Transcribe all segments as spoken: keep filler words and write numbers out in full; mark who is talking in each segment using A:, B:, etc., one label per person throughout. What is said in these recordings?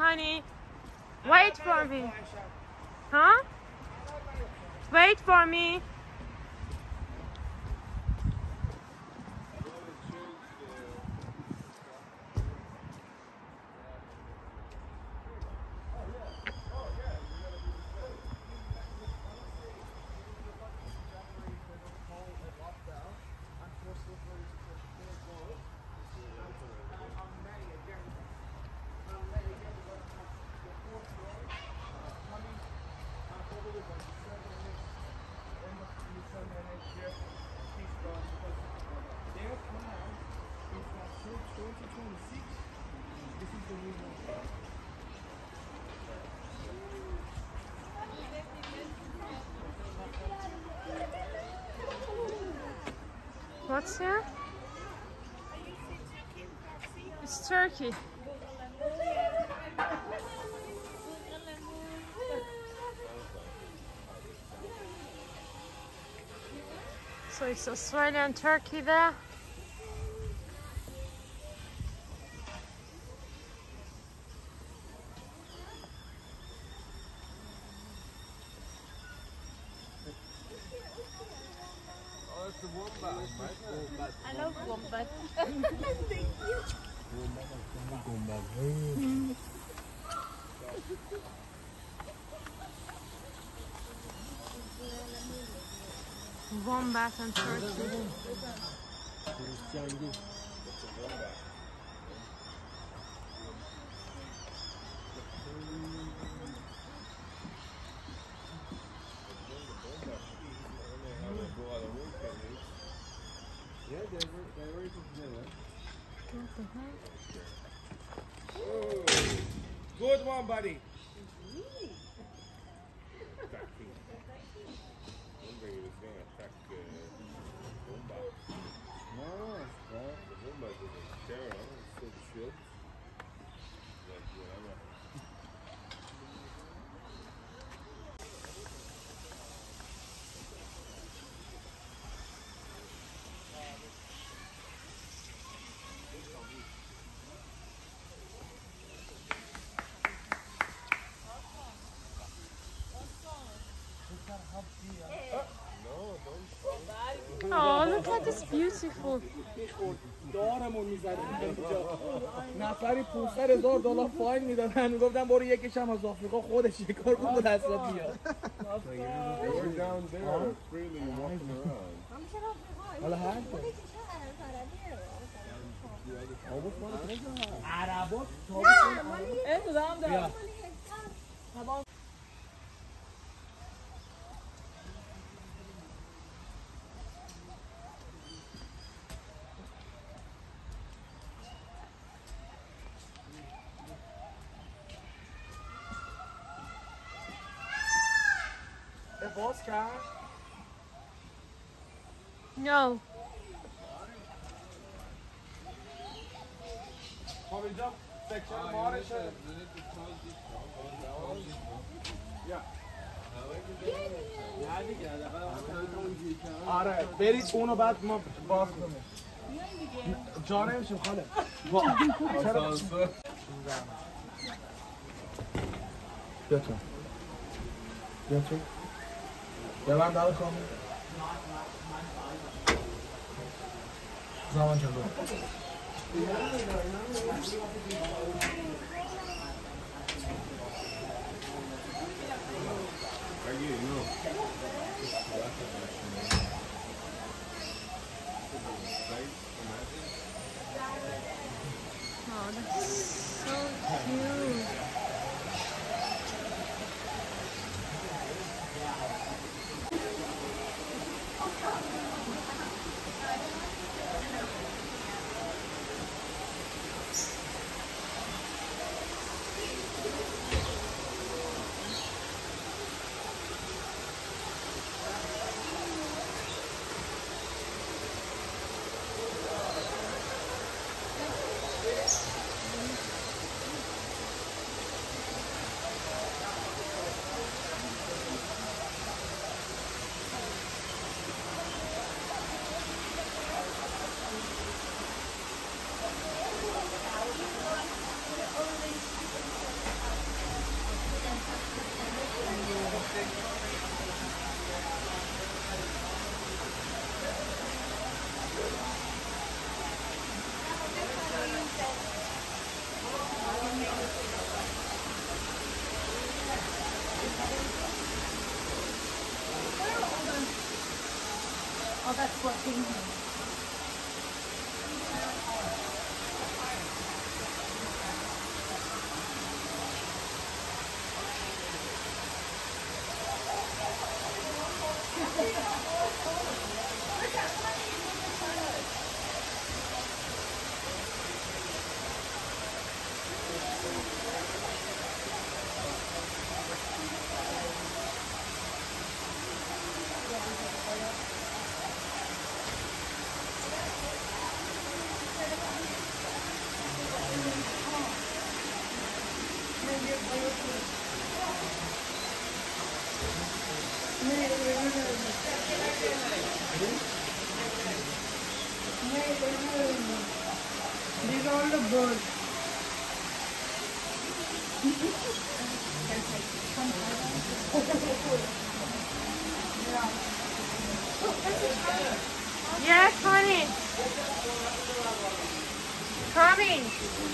A: honey. Wait for me. Huh? Wait for me. What's here? It's turkey. So it's Australian turkey there.
B: I love wombat. Thank you. Mm.
A: Wombat and turkey.
C: Yeah, they were, they were together.
A: What the heck?
C: Oh, good one, buddy.
A: Oh, look at this beautiful.
D: دارمون می‌زدن اینجا نفری پانصد هزار دلار فاین میدادن میگفتن برو یکیشم از آفریقا خودش یه کار کن به دستات بیاد حالا هر عربا اینو دارم دارم باز کرد؟
A: No.
D: خب اینجا سکشن مارشه آره برید اونو بعد ما باز کنیم جا نمیشیم خاله بیا تو بیا تو ببند داره کامل زمان جلو
A: Oh, that's so cute.
B: Oh, that's what's in here.
A: These are all the birds. Yes, honey. Coming.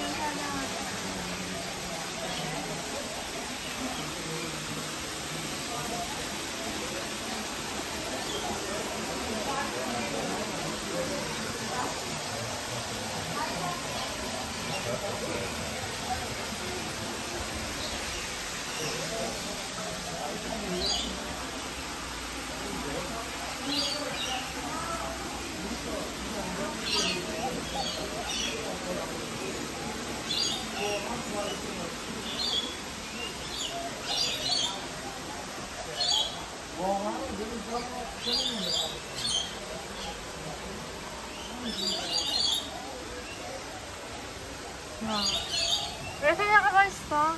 A: 와, 왜 생각하고 있어?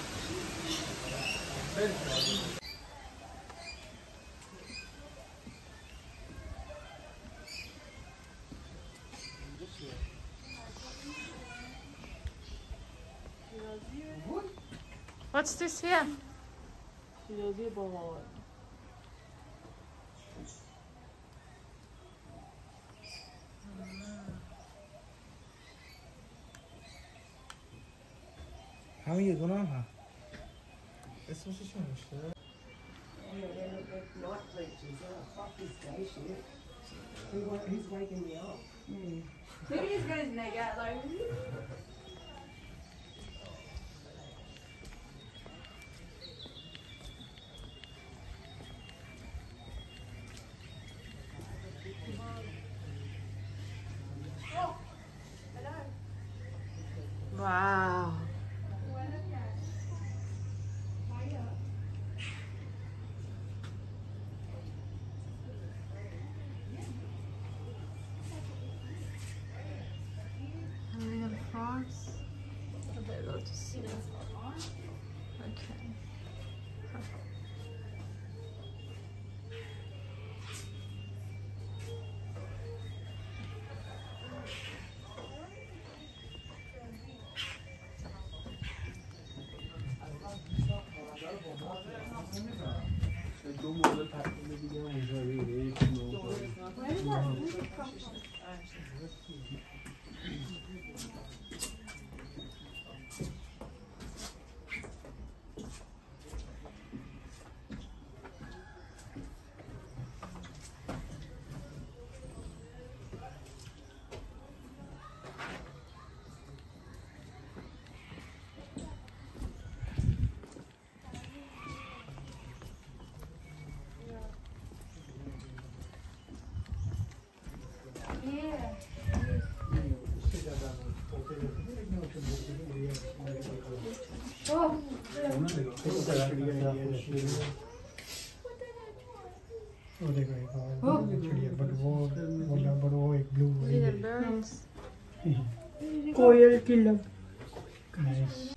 A: What's this here?
D: همه یه دونه هم هست اسمش چی نوشته؟
E: He's waking me up.
B: Look at his got his neck out like.
A: Wow. Real frogs. I'll be able to see them. Okay.
C: دو مدل پرتون دیگه هم اونجا بگیره یکی
A: Little birds.
E: Coil killer.
D: Nice.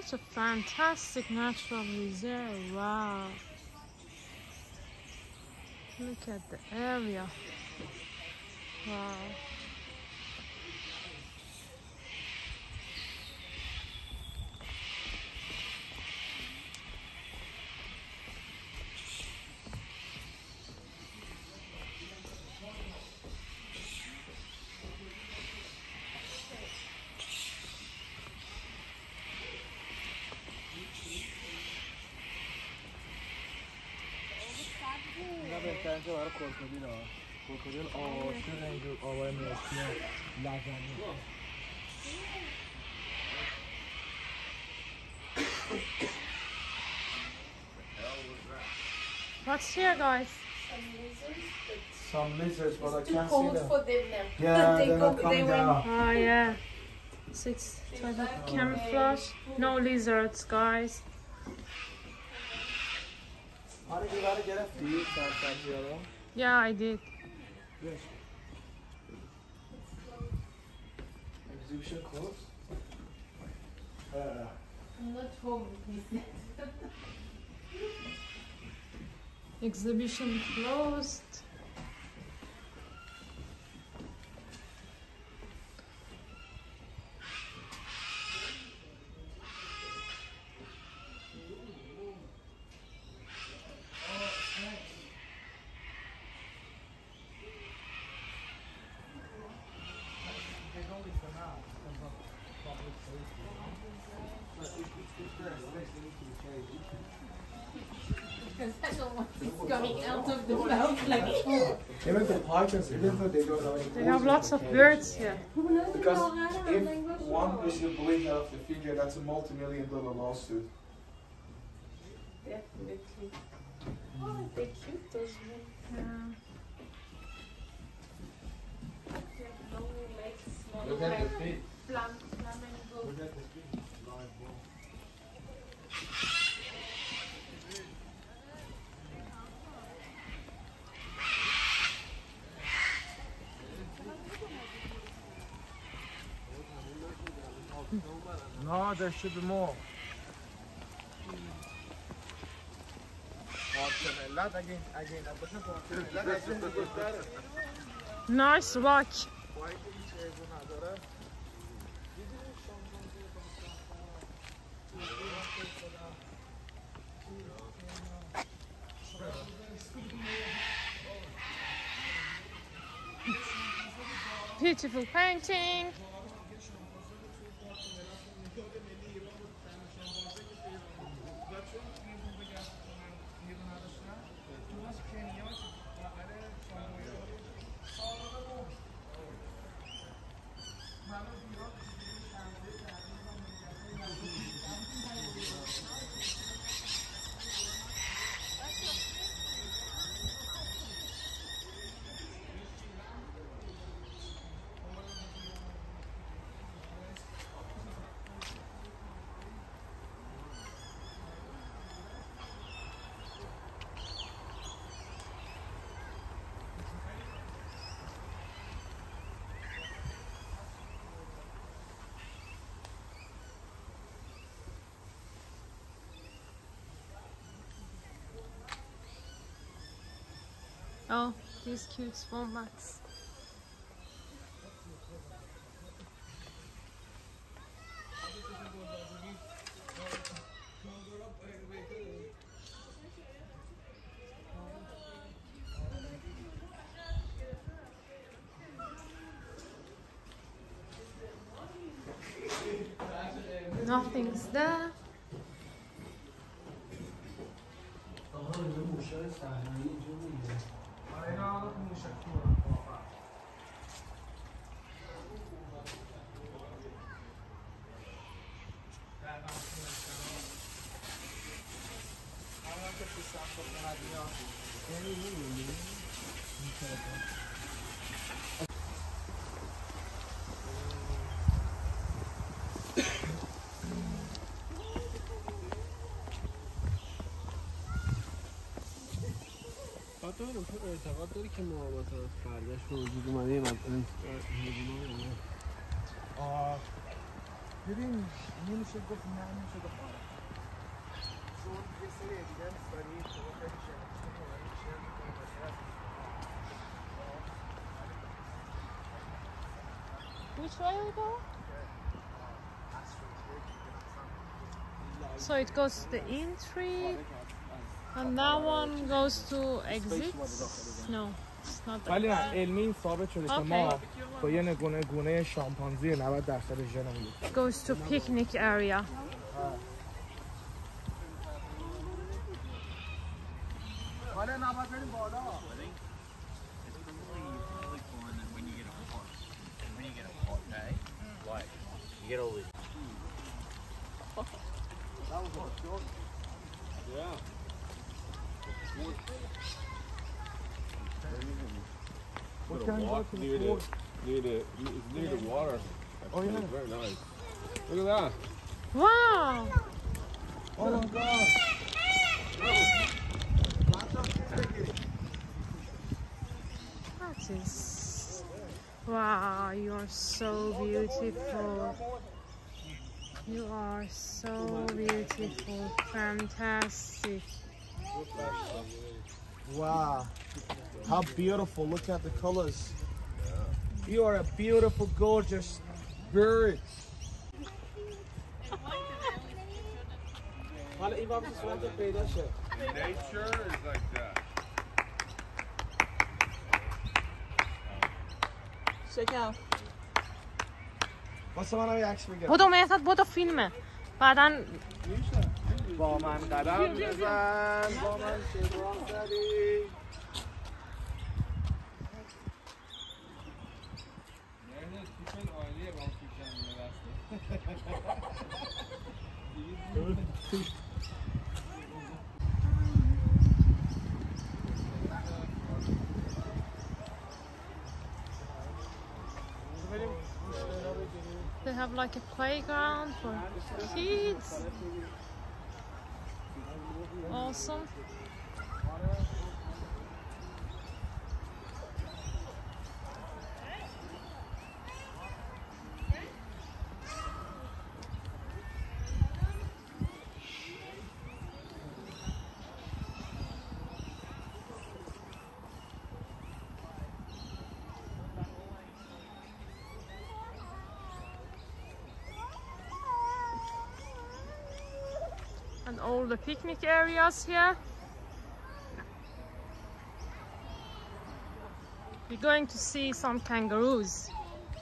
A: such a fantastic natural reserve. Wow. Look at the area. Wow.
D: بهترین جا برای کروکودیل ها. کروکودیل عاشق اینجور آبای مرسی لزنی.
A: What's here, guys?
D: Some lizards, but I
B: Too
D: can't see
B: cold
D: them.
B: for them now.
D: Yeah,
B: They
D: they're
B: go-
D: not coming
B: they went-
D: down.
A: Oh, yeah. So it's type of camouflage. No lizards, guys.
D: آره یه بره گرفتی سرسبزی ها رو؟
A: Yeah, I did.
D: Yes. Exhibition closed? Uh,
B: I'm not home, he said.
A: Exhibition closed.
B: Because I don't want it coming out of the mouth like
D: even the pythons, even though they don't have any
A: They have
D: claws,
A: lots of
D: okay.
A: birds here.
D: Because if one is bleeding out of the finger, that's a multi-million dollar lawsuit.
B: Definitely. Oh, they're cute, those men.
A: Yeah.
B: They have long legs, small
D: Look at the
B: like
D: feet.
B: flam flamingo.
D: Look at the feet. Live ball. No, there should be more.
A: Nice watch. Beautiful painting. Oh, these cute wombats. Nothing's there.
C: تو اعتقاد داری که ما مثلا فرداش به وجود اومده یه مثلا
D: ببین نمیشه گفت نه نمیشه گفت آره چون یه سری اویدنس داری شما خیلی شناخته کنید شیر میکنید
A: Which way we go? So it goes to the entry, and that one goes to exit. No, it's not that.
D: ولی نه علمی ثابت شده که
A: Okay.
D: ما با یه نگونه گونه شامپانزی نود درصد ژنمون
A: Goes to picnic area.
D: حالا نباید بریم بالا
C: You get all this.
D: That was a short.
C: Yeah.
D: What
C: Bit
D: can
C: of
D: you go
C: walk
D: to
C: near
D: the
C: the,
D: pool?
C: near the, it's near the water.
D: Oh, yeah.
C: It's very nice. Look at that.
A: Wow!
D: Oh my god!
A: That is. Wow, you are so beautiful. You are so beautiful. Fantastic.
D: Wow. How beautiful. Look at the colors. You are a beautiful, gorgeous bird. حالا این وقت صورت پیدا شد.
C: Nature is like that.
B: شکم
D: واسه منم یه عکس بگیرم.
A: بدو مهداد بدو فیلمه. بعداً
D: با من قدم بزن. با من شبران زدی.
A: they have like a playground for kids. Awesome. And all the picnic areas here. We're going to see some kangaroos.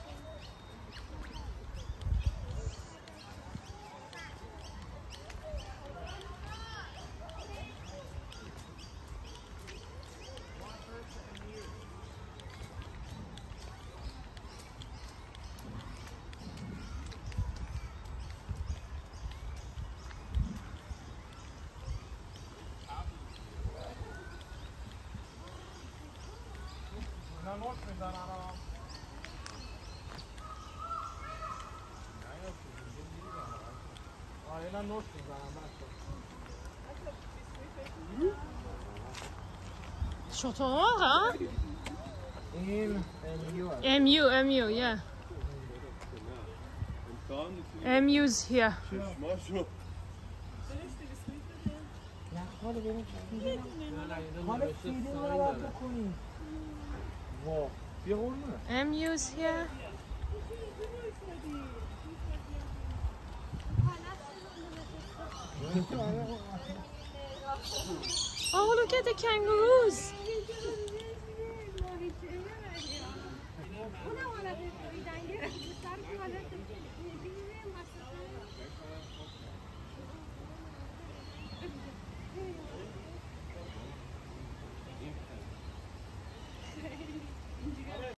A: شطور ها؟
D: این
A: M U, M U, yeah. M U's here. M U's here. Oh, look at the kangaroos.